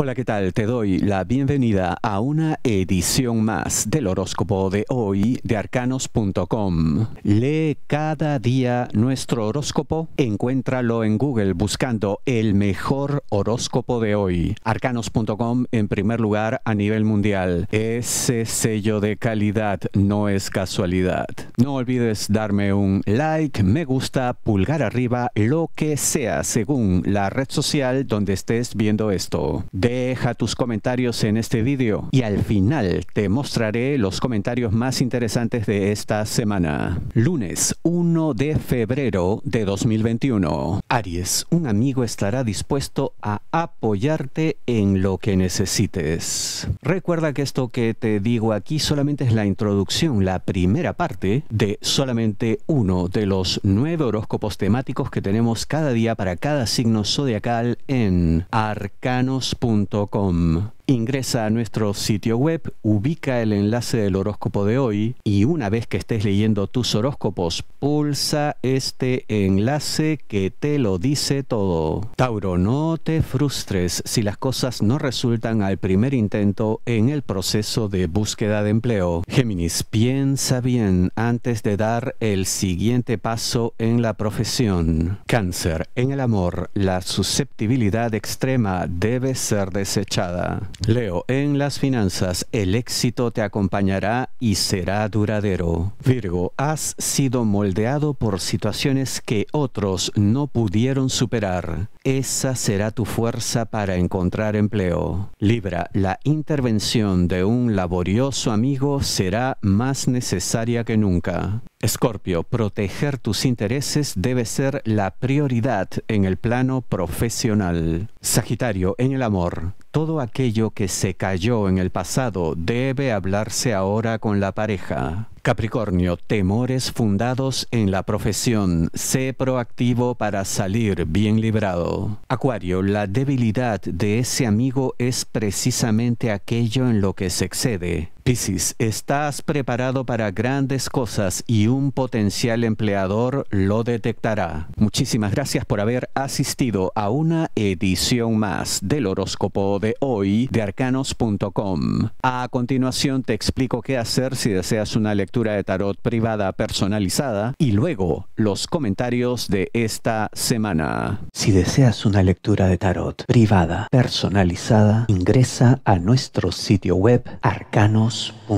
Hola, ¿qué tal? Te doy la bienvenida a una edición más del horóscopo de hoy de arcanos.com. Lee cada día nuestro horóscopo. Encuéntralo en Google buscando el mejor horóscopo de hoy. Arcanos.com en primer lugar a nivel mundial. Ese sello de calidad no es casualidad. No olvides darme un like, me gusta, pulgar arriba, lo que sea según la red social donde estés viendo esto. Deja tus comentarios en este vídeo y al final te mostraré los comentarios más interesantes de esta semana. Lunes 1 de febrero de 2021. Aries, un amigo estará dispuesto a apoyarte en lo que necesites. Recuerda que esto que te digo aquí solamente es la introducción, la primera parte de solamente uno de los 9 horóscopos temáticos que tenemos cada día para cada signo zodiacal en arcanos.com. Ingresa a nuestro sitio web, ubica el enlace del horóscopo de hoy y una vez que estés leyendo tus horóscopos, pulsa este enlace que te lo dice todo. Tauro, no te frustres si las cosas no resultan al primer intento en el proceso de búsqueda de empleo. Géminis, piensa bien antes de dar el siguiente paso en la profesión. Cáncer, en el amor, la susceptibilidad extrema debe ser desechada. Leo, en las finanzas, el éxito te acompañará y será duradero. Virgo, has sido moldeado por situaciones que otros no pudieron superar. Esa será tu fuerza para encontrar empleo. Libra, la intervención de un laborioso amigo será más necesaria que nunca. Escorpio, proteger tus intereses debe ser la prioridad en el plano profesional. Sagitario, en el amor, todo aquello que se cayó en el pasado debe hablarse ahora con la pareja. Capricornio, temores fundados en la profesión. Sé proactivo para salir bien librado. Acuario, la debilidad de ese amigo es precisamente aquello en lo que se excede. Piscis, estás preparado para grandes cosas y un potencial empleador lo detectará. Muchísimas gracias por haber asistido a una edición más del horóscopo de hoy de arcanos.com. A continuación te explico qué hacer si deseas una lectura de tarot privada personalizada y luego los comentarios de esta semana. Si deseas una lectura de tarot privada personalizada, ingresa a nuestro sitio web arcanos.com.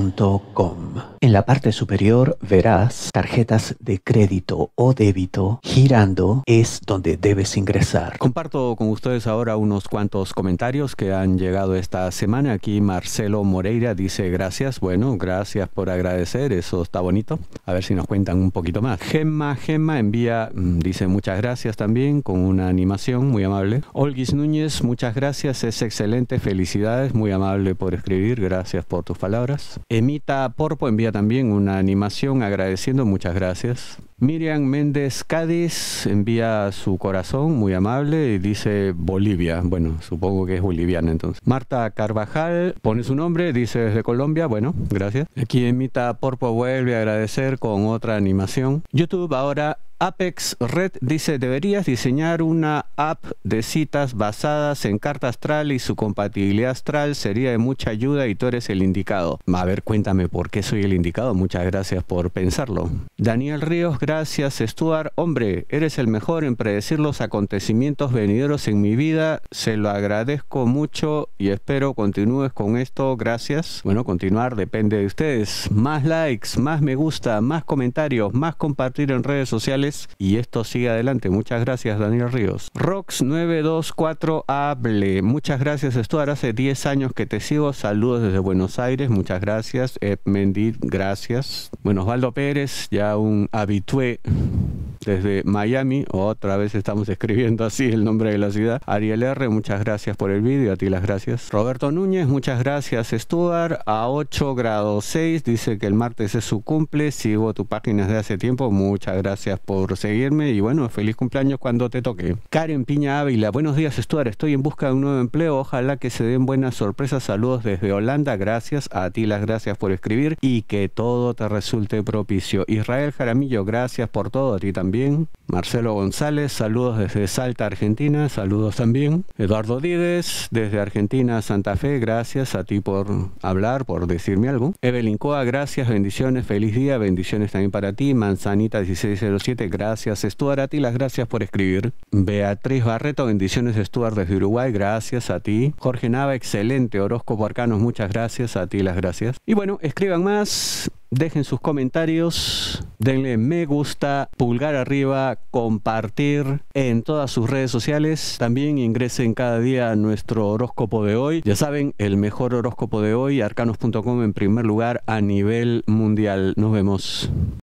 En la parte superior verás tarjetas de crédito o débito. Girando es donde debes ingresar. Comparto con ustedes ahora unos cuantos comentarios que han llegado esta semana. Aquí Marcelo Moreira dice gracias. Bueno, gracias por agradecer, eso está bonito. A ver si nos cuentan un poquito más. Gemma envía, dice muchas gracias también, con una animación muy amable. Olguis Núñez, muchas gracias, es excelente, felicidades, muy amable por escribir, gracias por tus palabras. Emita Porpo envía también una animación agradeciendo, muchas gracias. Miriam Méndez Cádiz envía su corazón, muy amable, y dice Bolivia. Bueno, supongo que es boliviana entonces. Marta Carvajal pone su nombre, dice desde Colombia. Bueno, gracias. Aquí Emita Porpo vuelve a agradecer con otra animación. YouTube ahora. Apex Red dice, deberías diseñar una app de citas basadas en carta astral y su compatibilidad astral sería de mucha ayuda y tú eres el indicado. A ver, cuéntame por qué soy el indicado. Muchas gracias por pensarlo. Daniel Ríos, gracias Stuart. Hombre, eres el mejor en predecir los acontecimientos venideros en mi vida. Se lo agradezco mucho y espero continúes con esto. Gracias. Bueno, continuar depende de ustedes. Más likes, más me gusta, más comentarios, más compartir en redes sociales. Y esto sigue adelante. Muchas gracias, Daniel Ríos. Rox924 hable. Muchas gracias, Stuart. Hace 10 años que te sigo. Saludos desde Buenos Aires. Muchas gracias. Mendit, gracias. Bueno, Osvaldo Pérez, ya un habitué desde Miami. Otra vez estamos escribiendo así el nombre de la ciudad. Ariel R, muchas gracias por el vídeo. A ti las gracias. Roberto Núñez, muchas gracias, Stuart. A 8 grados 6 dice que el martes es su cumple. Sigo tu página desde hace tiempo. Muchas gracias por seguirme y bueno, feliz cumpleaños cuando te toque. Karen Piña Ávila, buenos días Stuart, estoy en busca de un nuevo empleo, ojalá que se den buenas sorpresas, saludos desde Holanda, gracias, a ti las gracias por escribir y que todo te resulte propicio. Israel Jaramillo, gracias por todo, a ti también. también. Marcelo González, saludos desde Salta, Argentina, saludos también. Eduardo Díez, desde Argentina, Santa Fe, gracias a ti por hablar, por decirme algo. Evelyn Coa, gracias, bendiciones, feliz día, bendiciones también para ti. Manzanita 1607, gracias. Stuart, a ti las gracias por escribir. Beatriz Barreto, bendiciones Stuart desde Uruguay, gracias a ti. Jorge Nava, excelente horóscopo arcanos, muchas gracias, a ti las gracias. Y bueno, escriban más. Dejen sus comentarios, denle me gusta, pulgar arriba, compartir en todas sus redes sociales. También ingresen cada día a nuestro horóscopo de hoy. Ya saben, el mejor horóscopo de hoy, arcanos.com en primer lugar a nivel mundial. Nos vemos.